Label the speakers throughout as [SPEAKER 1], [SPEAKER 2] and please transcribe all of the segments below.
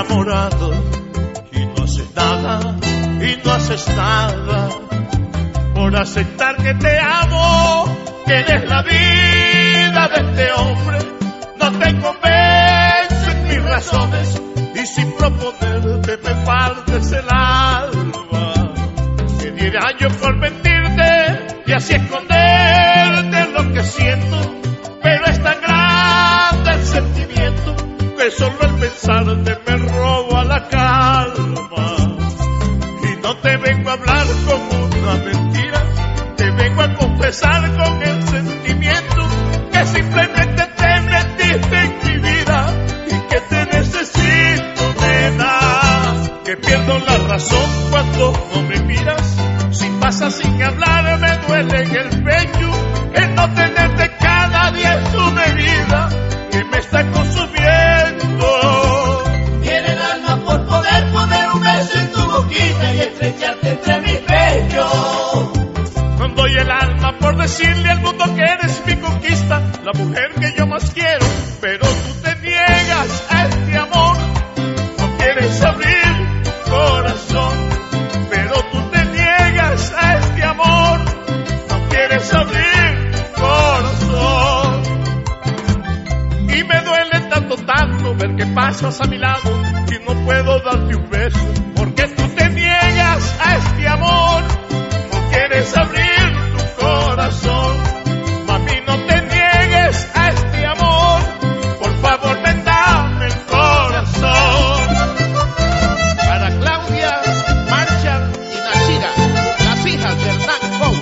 [SPEAKER 1] enamorado y no haces nada por aceptar que te amo, que eres la vida de este hombre. No te convencen mis razones y sin proponerte me partes el alma. Que diera yo por mentirte y así esconderte lo que siento, pero es tan grande el sentimiento que solo el pensarte me roba la calma. Y no te vengo a hablar como una mentira, te vengo a confesar con el sentimiento que simplemente te metiste en mi vida y que te necesito, nena. Que pierdo la razón cuando no me miras, si pasas sin hablar me duele en el pecho el no tenerte cada día en tu vida que me está consumiendo.
[SPEAKER 2] Tiene el alma por poder poner un beso en tu boquita y estrecharte entre mis pechos.
[SPEAKER 1] Doy el alma por decirle al mundo que eres mi conquista, la mujer que yo más quiero, pero tú te niegas a este amor. No quieres abrir tu corazón, pero tú te niegas a este amor. No quieres abrir tu corazón. Y me duele tanto ver que pasas a mi lado y no puedo darte un beso, porque tú te niegas a este amor. No quieres abrir tu corazón, mami, no te niegues a este amor. Por favor, ven, dame el corazón.
[SPEAKER 3] Para Claudia, Marcha y Nachira, las hijas de Hernán Cow.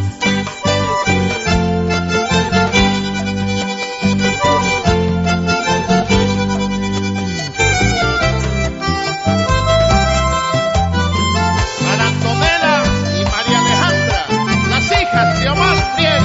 [SPEAKER 3] Para Antonella y María Alejandra, las hijas de Omar Friel.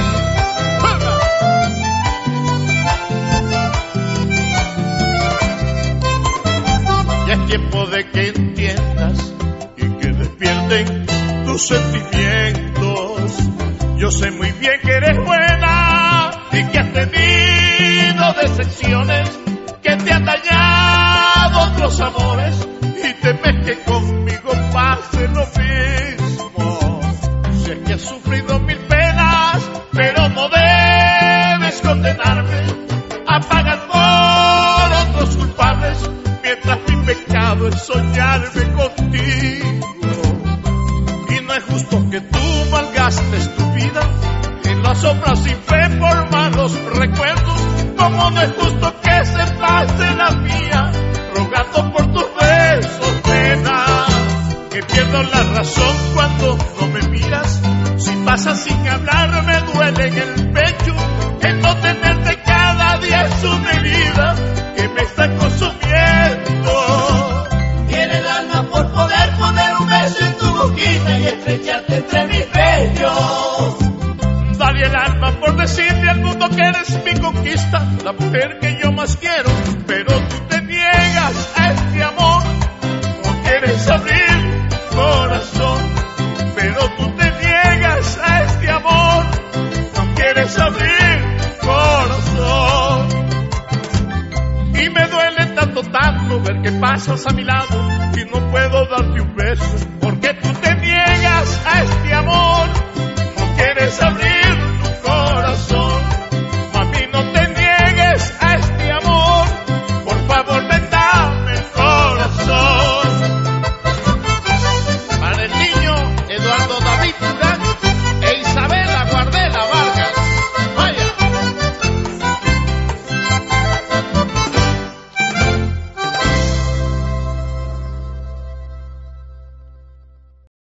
[SPEAKER 1] Ya es tiempo de que entiendas y que despierten tus sentimientos. Yo sé muy bien que eres buena y que has tenido decepciones, que te han dañado otros amores y temes que conmigo pase lo mismo. Sé que has sufrido mil penas, pero no debes condenarme a pagar por otros culpables, mientras mi pecado es soñarme contigo. Y no es justo que tú malgastes tu vida en las sombras sin fe por malos recuerdos, como no es justo que se pase la mía rogando por tus besos, nena. Que pierdo la razón cuando no me miras, si pasas sin hablar me duele en el pecho el no tenerte cada día es una herida que me está consumiendo.
[SPEAKER 2] Tiene el alma por poder poner un beso en tu boquita y estrecharte entre mis pechos.
[SPEAKER 1] Dale el alma por decirle al mundo que eres mi conquista, la mujer que yo más quiero, pero tú te niegas a este amor. No quieres abrir tu corazón, pero tú te niegas a este amor. No quieres abrir tu corazón. Y me duele tanto ver que pasas a mi lado y no puedo darte un beso,